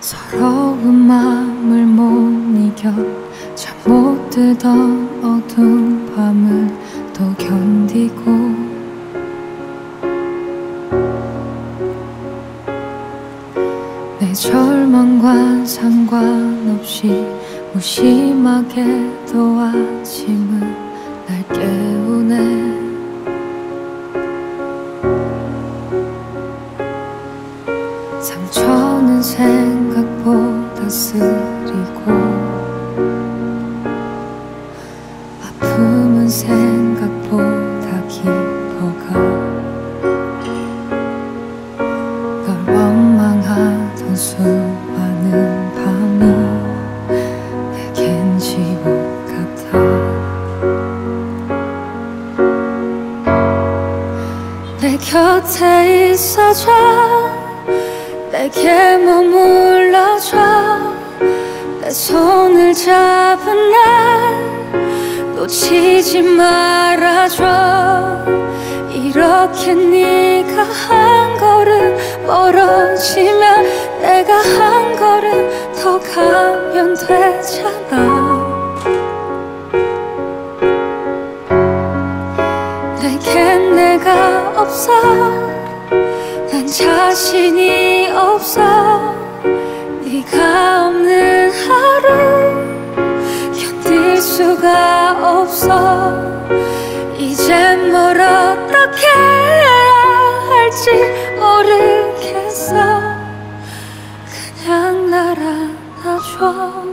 서러운 마음을 못 이겨 잠 못 들던 어두운 밤을 또 견디고 내 절망과 상관없이 무심하게도 아침은 날 깨우네. 상처는 생각보다 쓰리고 아픔은 생각보다 깊어가 널 원망하던 수많은 밤이 내겐 지옥 같아. 내 곁에 있어줘, 내게 머물러줘. 내 손을 잡은 날 놓치지 말아줘. 이렇게 네가 한 걸음 멀어지면 내가 한 걸음 더 가면 되잖아. 내겐 내가 없어, 난 자신이 없어. 네가 없는 하루 견딜 수가 없어. 이젠 뭘 어떻게 해야 할지 모르겠어. 그냥 날 안아줘.